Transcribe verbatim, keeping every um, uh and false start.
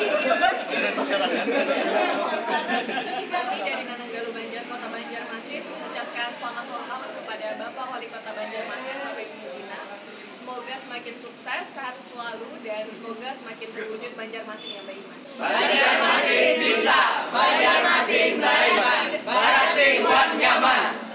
Kami dari Nanunggalu Banjar, Kota Banjarmasin mengucapkan selamat ulang tahun kepada Bapak Wali Kota Banjarmasin, Bapak Ibu Zina. Semoga semakin sukses, sehat selalu, dan semoga semakin terwujud Banjarmasin yang beriman. Banjarmasin bisa, Banjarmasin beriman, Barasing buat nyaman.